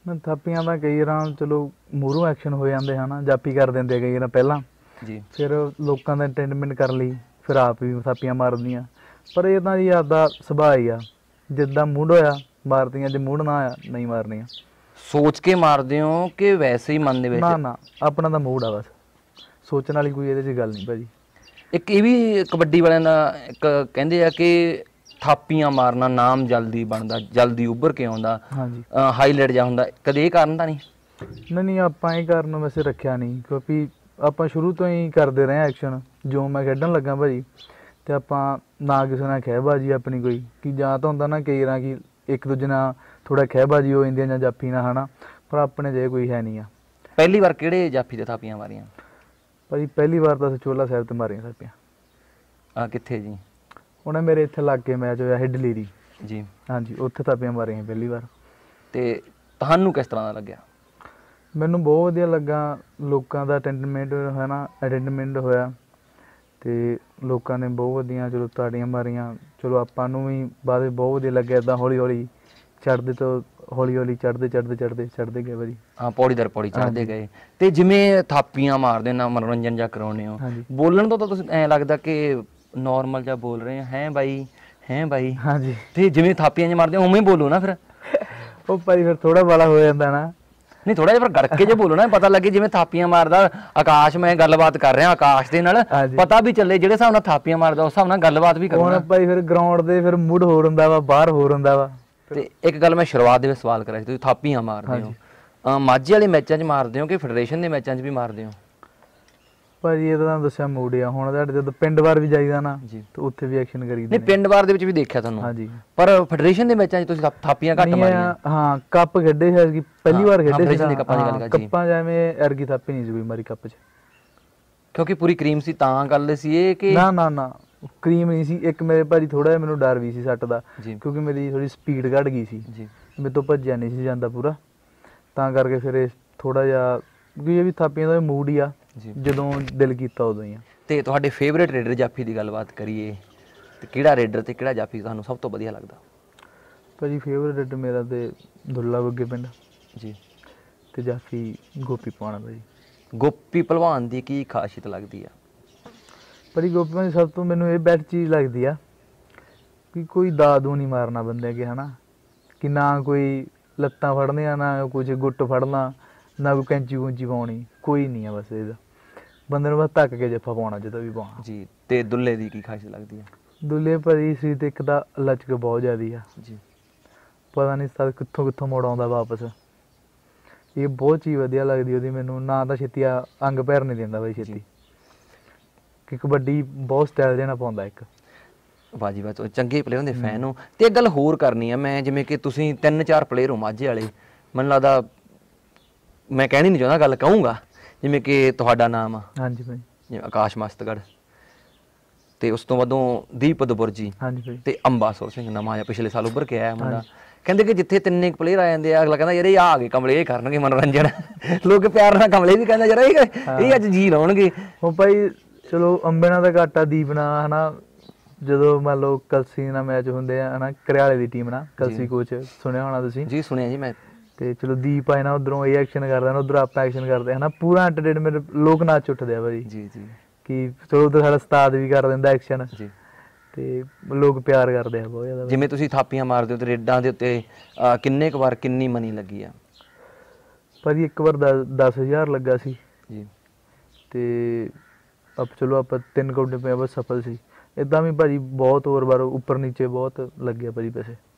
ਮੈਂ ਥਾਪੀਆਂ ਦਾ ਕਈ ਵਾਰ ਚਲੋ ਮੂਹਰੋਂ ਐਕਸ਼ਨ ਹੋ ਜਾਂਦੇ ਹਨ, ਜਾਪੀ ਕਰ ਦਿੰਦੇ ਕਈ ਵਾਰ ਪਹਿਲਾਂ ਜੀ ਫਿਰ ਲੋਕਾਂ ਦਾ ਐਂਟਰਟੇਨਮੈਂਟ ਕਰ ਲਈ, ਫਿਰ ਆਪ ਵੀ ਥਾਪੀਆਂ ਮਾਰਦੀਆਂ। ਪਰ ਇਹ ਤਾਂ ਜੀ ਆਪਦਾ ਸੁਭਾਅ ਹੀ ਆ, ਜਿੱਦਾਂ ਮੂਡ ਹੋਇਆ ਮਾਰਦੀਆਂ, ਜੇ ਮੂਡ ਨਾ ਆਇਆ ਨਹੀਂ ਮਾਰਨੀਆਂ। ਸੋਚ ਕੇ ਮਾਰਦੇ ਹੋ ਕਿ ਵੈਸੇ ਹੀ ਮਨ ਦੇ ਵਿੱਚ? ਨਾ ਆਪਣਾ ਤਾਂ ਮੂਡ ਆ, ਬਸ ਸੋਚਣ ਵਾਲੀ ਕੋਈ ਇਹਦੇ 'ਚ ਗੱਲ ਨਹੀਂ ਭਾਜੀ। ਇੱਕ ਇਹ ਵੀ ਕਬੱਡੀ ਵਾਲਿਆਂ ਦਾ ਇੱਕ ਕਹਿੰਦੇ ਆ ਕਿ ਥਾਪੀਆਂ ਮਾਰਨਾ ਨਾਮ ਜਲਦੀ ਬਣਦਾ, ਜਲਦੀ ਉੱਭਰ ਕੇ ਆਉਂਦਾ, ਹਾਂਜੀ ਹਾਈਲਾਈਟ ਜਾ ਹੁੰਦਾ, ਕਦੇ ਇਹ ਕਾਰਨ ਤਾਂ ਨਹੀਂ? ਨਹੀਂ ਆਪਾਂ ਇਹ ਕਾਰਨ ਵੈਸੇ ਰੱਖਿਆ ਨਹੀਂ, ਕਿਉਂਕਿ ਆਪਾਂ ਸ਼ੁਰੂ ਤੋਂ ਹੀ ਕਰਦੇ ਰਹੇ ਐਕਸ਼ਨ। ਜੋ ਮੈਂ ਖੇਡਣ ਲੱਗਾ ਭਾਜੀ, ਤੇ ਆਪਾਂ ਨਾ ਕਿਸੇ ਨਾਲ ਖਹਿਬਾਜੀ ਆਪਣੀ ਕੋਈ, ਕਿ ਜਾਂ ਤਾਂ ਹੁੰਦਾ ਨਾ ਕਈ ਵਾਰ ਕਿ ਇੱਕ ਦੂਜੇ ਨਾਲ ਥੋੜਾ ਖਹਿਬਾਜੀ ਹੋ ਜਾਂਦੀ ਜਾਂ ਜਾਫੀ ਨਾਲ, ਹਨਾ, ਪਰ ਆਪਣੇ ਜੇ ਕੋਈ ਹੈ ਨਹੀਂ ਆ। ਪਹਿਲੀ ਵਾਰ ਕਿਹੜੇ ਜਾਫੀ ਤੇ ਥਾਪੀਆਂ ਮਾਰੀਆਂ ਭਾਜੀ? ਪਹਿਲੀ ਵਾਰ ਤਾਂ ਚੋਲਾ ਸਾਹਿਬ ਤੇ ਮਾਰੀਆਂ ਥਾਪੀਆਂ। ਕਿੱਥੇ ਜੀ? ਉਹਨੇ ਮੇਰੇ ਇੱਥੇ ਲਾਗੇ ਮੈਚ ਹੋਇਆ ਸੀ ਡਲੀਰੀ ਜੀ, ਹਾਂਜੀ, ਉੱਥੇ ਥਾਪੀਆਂ ਮਾਰੀਆਂ ਪਹਿਲੀ ਵਾਰ। ਤੇ ਤੁਹਾਨੂੰ ਕਿਸ ਤਰ੍ਹਾਂ ਦਾ ਲੱਗਿਆ? ਮੈਨੂੰ ਬਹੁਤ ਵਧੀਆ ਲੱਗਾ, ਲੋਕਾਂ ਦਾ ਅਟੈਂਡਮੈਂਟ ਹੋਇਆ ਤੇ ਲੋਕਾਂ ਨੇ ਬਹੁਤ ਵਧੀਆ ਚਲੋ ਤਾੜੀਆਂ ਮਾਰੀਆਂ। ਚਲੋ ਆਪਾਂ ਨੂੰ ਵੀ ਬਾਅਦ ਵਿੱਚ ਬਹੁਤ ਵਧੀਆ ਲੱਗਿਆ। ਇੱਦਾਂ ਹੌਲੀ ਹੌਲੀ ਚੜ੍ਹਦੇ ਚੜ੍ਹਦੇ ਗਏ ਭਾਜੀ। ਹਾਂ, ਪੌੜੀ ਦਰ ਪੌੜੀ ਚੜ੍ਹਦੇ ਗਏ। ਤੇ ਜਿਵੇਂ ਥਾਪੀਆਂ ਮਾਰਦੇ ਨਾ, ਮਨੋਰੰਜਨ ਜਾਂ ਕਰਾਉਂਦੇ ਹੋ, ਬੋਲਣ ਤੋਂ ਤਾਂ ਤੁਸੀਂ ਐਂ ਲੱਗਦਾ ਕਿ ਨੋਰਮਲ ਜਿਹਾ ਬੋਲ ਰਹੇ ਹੈ ਬਾਈ, ਹੈ ਬਾਈ। ਹਾਂਜੀ। ਤੇ ਜਿਵੇਂ ਥਾਪੀਆਂ ਜਿਹਾ ਮਾਰਦੇ ਉਵੇਂ ਬੋਲੋ ਨਾ ਫਿਰ। ਉਹ ਭਾਈ ਫਿਰ ਥੋੜਾ ਵਾਲਾ ਹੋ ਜਾਂਦਾ ਨਾ। ਨਹੀਂ, ਥੋੜਾ ਜਿਹਾ ਫਿਰ ਗੜਕੇ ਜੇ ਬੋਲੋ ਨਾ, ਪਤਾ ਲੱਗੇ ਜਿਵੇਂ ਥਾਪੀਆਂ ਮਾਰਦਾ ਆਕਾਸ਼। ਮੈਂ ਗੱਲਬਾਤ ਕਰ ਰਿਹਾ ਆਕਾਸ਼ ਦੇ ਨਾਲ, ਪਤਾ ਵੀ ਚੱਲੇ ਜਿਹੜੇ ਹਿਸਾਬ ਨਾਲ ਥਾਪੀਆਂ ਮਾਰਦਾ ਉਸ ਹਿਸਾਬ ਨਾਲ ਗੱਲਬਾਤ ਵੀ ਕਰੋ। ਹੁਣ ਭਾਈ ਫਿਰ ਗਰਾਊਂਡ ਦੇ ਫਿਰ ਮੂਡ ਹੋਰ ਹੁੰਦਾ ਵਾ, ਬਾਹਰ ਹੋਰ ਹੁੰਦਾ ਵਾ। ਤੇ ਇੱਕ ਗੱਲ ਮੈਂ ਸ਼ੁਰੂਆਤ ਦੇ ਵਿੱਚ ਸਵਾਲ ਕਰਿਆ ਸੀ, ਤੁਸੀਂ ਥਾਪੀਆਂ ਮਾਰਦੇ ਹੋ, ਮਾਝੇ ਵਾਲੇ ਮੈਚਾਂ 'ਚ ਮਾਰਦੇ ਹੋ ਕਿ ਫੈਡਰੇਸ਼ਨ ਦੇ ਮੈਚਾਂ 'ਚ ਵੀ ਮਾਰਦੇ ਹੋ? ਭਾਜੀ ਇਹ ਤਾਂ ਤੁਹਾਨੂੰ ਦੱਸਿਆ ਮੂਡ ਆ। ਹੁਣ ਤੁਹਾਡੇ ਜਦੋਂ ਪਿੰਡ ਵਾਰ ਵੀ ਜਾਈਦਾ ਨਾ ਤੇ ਉੱਥੇ ਵੀ ਐਕਸ਼ਨ ਕਰੀਦੇ। ਨਹੀਂ, ਪਿੰਡ ਵਾਰ ਦੇ ਵਿੱਚ ਵੀ ਦੇਖਿਆ ਤੁਹਾਨੂੰ। ਹਾਂਜੀ। ਪਰ ਫੈਡਰੇਸ਼ਨ ਦੇ ਮੈਚਾਂ 'ਚ ਤੁਸੀਂ ਥਾਪੀਆਂ ਘੱਟ ਮਾਰੀਆਂ? ਹਾਂ, ਕੱਪ ਖੇਡੇ ਸੀ ਪਹਿਲੀ ਵਾਰ ਖੇਡੇ ਸੀ ਕੱਪਾਂ ਜਿਵੇਂ ਐਰਗੀ ਥਾਪੀ ਨਹੀਂ ਸੀ ਕੋਈ ਮਾਰੀ ਕੱਪ 'ਚ, ਕਿਉਂਕਿ ਪੂਰੀ ਕਰੀਮ ਸੀ ਤਾਂ ਗੱਲ ਸੀ ਇਹ ਕਿ ਨਾ ਕਰੀਮ ਨਹੀਂ ਸੀ। ਇੱਕ ਮੇਰੇ ਭਾਜੀ ਥੋੜਾ ਜਿਹਾ ਮੈਨੂੰ ਡਰ ਵੀ ਸੀ ਸੱਟ ਦਾ, ਕਿਉਂਕਿ ਮੇਰੀ ਥੋੜੀ ਸਪੀਡ ਘੱਟ ਗਈ ਸੀ, ਮੇਰੇ ਤੋਂ ਭੱਜਿਆ ਨਹੀਂ ਸੀ ਜਾਂਦਾ ਪੂਰਾ, ਤਾਂ ਕਰਕੇ ਫਿਰ ਇਹ ਥੋੜਾ ਜਿਹਾ, ਕਿਉਂਕਿ ਇਹ ਵੀ ਥਾਪੀਆਂ ਦਾ ਮੂਡ ਹੀ ਆ, ਜਦੋਂ ਦਿਲ ਕੀਤਾ ਉਦੋਂ ਹੀ ਆ। ਤੇ ਤੁਹਾਡੇ ਫੇਵਰੇਟ ਰੇਡਰ ਜਾਫੀ ਦੀ ਗੱਲਬਾਤ ਕਰੀਏ ਤੇ ਕਿਹੜਾ ਰੇਡਰ ਤੇ ਕਿਹੜਾ ਜਾਫੀ ਤੁਹਾਨੂੰ ਸਭ ਤੋਂ ਵਧੀਆ ਲੱਗਦਾ? ਭਾਜੀ ਫੇਵਰੇਟ ਰੇਡਰ ਮੇਰਾ ਤੇ ਦੁੱਲਾ ਬੱਗੇ ਪਿੰਡ ਜੀ, ਤੇ ਜਾਫੀ ਗੋਪੀ ਪਵਾਣਾ ਭਾਜੀ। ਗੋਪੀ ਭਲਵਾਨ ਦੀ ਕੀ ਖਾਸੀਅਤ ਲੱਗਦੀ ਆ? ਭਾਜੀ ਗੋਪੀ ਭਾਜੀ ਸਭ ਤੋਂ ਮੈਨੂੰ ਇਹ ਬੈਸਟ ਚੀਜ਼ ਲੱਗਦੀ ਆ ਕਿ ਕੋਈ ਦਾਦੂ ਨਹੀਂ ਮਾਰਨਾ ਬੰਦੇ ਅੱਗੇ, ਹਨਾ, ਕਿ ਨਾ ਕੋਈ ਲੱਤਾਂ ਫੜਨੀਆਂ, ਨਾ ਕੁਝ ਗੁੱਟ ਫੜਨਾ, ਨਾ ਕੋਈ ਕੈਂਚੀ ਕੁੰਚੀ ਪਾਉਣੀ, ਕੋਈ ਨਹੀਂ ਆ। ਬਸ ਇਹਦਾ ਬੰਦੇ ਨੂੰ ਬਸ ਧੱਕ ਕੇ ਜੱਫਾ ਪਾਉਣਾ ਜਦੋਂ ਵੀ ਪਾਉਣਾ ਜੀ। ਤੇ ਦੁੱਲੇ ਦੀ ਕੀ ਖਾਸੀਅਤ ਲੱਗਦੀ ਆ? ਦੁੱਲੇ ਭਾਜੀ ਸੀ ਤੇ ਇੱਕ ਤਾਂ ਲਚਕ ਬਹੁਤ ਜ਼ਿਆਦੀ ਆ ਜੀ, ਪਤਾ ਨਹੀਂ ਸਰ ਕਿੱਥੋਂ ਮੋੜ ਆਉਂਦਾ ਵਾਪਸ। ਇਹ ਬਹੁਤ ਚੀਜ਼ ਵਧੀਆ ਲੱਗਦੀ ਉਹਦੀ ਮੈਨੂੰ। ਨਾ ਤਾਂ ਛੇਤੀ ਅੰਗ ਪੈਰ ਨਹੀਂ ਦਿੰਦਾ ਬਾਈ ਛੇਤੀ, ਕਿ ਕਬੱਡੀ ਬਹੁਤ ਸਟਾਈਲ ਦੇਣਾ ਪਾਉਂਦਾ ਇੱਕ। ਵਾਹ ਜੀ ਵਾਹ, ਚੰਗੇ ਪਲੇਅਰ ਹੁੰਦੇ ਫੈਨ ਹੋ। ਤੇ ਇੱਕ ਗੱਲ ਹੋਰ ਕਰਨੀ ਆ ਮੈਂ, ਜਿਵੇਂ ਕਿ ਤੁਸੀਂ 3-4 ਪਲੇਅਰ ਹੋ ਮਾਝੇ ਵਾਲੇ, ਮੈਨੂੰ ਲੱਗਦਾ ਮੈਂ ਕਹਿਣੀ ਨਹੀਂ ਚਾਹੁੰਦਾ, ਗੱਲ ਕਹੂੰਗਾ, ਜਿਵੇਂ ਕਿ ਤੁਹਾਡਾ ਨਾਮ ਆ ਹਾਂਜੀ ਭਾਈ, ਜਿਵੇਂ ਆਕਾਸ਼ ਮਸਤਗੜ੍ਹ, ਤੇ ਉਸ ਤੋਂ ਬਾਅਦੋਂ ਦੀਪ ਦੁਬਰਜੀ, ਹਾਂਜੀ ਭਾਈ, ਤੇ ਅੰਬਾਸੁਰ ਸਿੰਘ ਨਵਾਂ ਆਇਆ ਪਿਛਲੇ ਸਾਲ ਉੱਭਰ ਕੇ ਆਇਆ ਮੁੰਡਾ। ਕਹਿੰਦੇ ਕਿ ਜਿੱਥੇ 3 ਪਲੇਅਰ ਆ ਜਾਂਦੇ ਆ, ਅਗਲਾ ਕਹਿੰਦਾ ਯਾਰ ਇਹ ਆ ਗਏ ਕਮਲੇ, ਇਹ ਕਰਨਗੇ ਮਨੋਰੰਜਨ। ਲੋਕ ਪਿਆਰ ਨਾਲ ਕਮਲੇ ਵੀ ਕਹਿੰਦਾ ਯਾਰ ਇਹ ਅੱਜ ਜੀ ਲਾਉਣਗੇ। ਉਹ ਭਾਈ ਚਲੋ ਅੰਬੇ ਨਾਲ ਤਾਂ ਘੱਟ ਆ, ਦੀਪ ਨਾਲ, ਹਨਾ, ਜਦੋਂ ਮੰਨ ਲਓ ਕਲਸੀ ਨਾਲ ਮੈਚ ਹੁੰਦੇ ਆ, ਹਨਾ, ਘਰਿਆਲੇ ਦੀ ਟੀਮ ਨਾਲ, ਕਲਸੀ ਕੋਚ ਸੁਣਿਆ ਹੋਣਾ ਤੁਸੀਂ? ਜੀ ਸੁਣਿਆ ਜੀ ਮੈਂ। ਤੇ ਚਲੋ ਦੀਪ ਆਏ ਨਾ, ਉੱਧਰੋਂ ਇਹ ਐਕਸ਼ਨ ਕਰਦਾ ਨਾ, ਉੱਧਰੋਂ ਆਪਾਂ ਐਕਸ਼ਨ ਕਰਦੇ, ਹਨਾ, ਪੂਰਾ ਐਂਟਰਟੇਨਮੈਂਟ, ਲੋਕ ਨਾਚ ਉੱਠਦੇ ਆ ਭਾਜੀ। ਜੀ ਜੀ, ਕਿ ਚਲੋ ਉੱਧਰ ਸਾਡਾ ਉਸਤਾਦ ਵੀ ਕਰ ਦਿੰਦਾ ਐਕਸ਼ਨ ਜੀ, ਤੇ ਲੋਕ ਪਿਆਰ ਕਰਦੇ ਆ ਬਹੁਤ ਜ਼ਿਆਦਾ। ਜਿਵੇਂ ਤੁਸੀਂ ਥਾਪੀਆਂ ਮਾਰਦੇ ਹੋ ਤੇ ਰੇਡਾਂ ਦੇ ਉੱਤੇ ਕਿੰਨੇ ਕੁ ਵਾਰ ਕਿੰਨੀ ਮਨੀ ਲੱਗੀ ਆ? ਭਾਜੀ ਇੱਕ ਵਾਰ 10,000 ਲੱਗਾ ਸੀ ਜੀ, ਤੇ ਚਲੋ ਆਪਾਂ 3 ਕਾਊਂਟੇ ਪਏ ਬਸ ਸਫਲ ਸੀ। ਇੱਦਾਂ ਵੀ ਭਾਜੀ ਬਹੁਤ ਹੋਰ ਵਾਰ ਉੱਪਰ ਨੀਚੇ ਬਹੁਤ ਲੱਗਿਆ ਭਾਜੀ ਪੈਸੇ।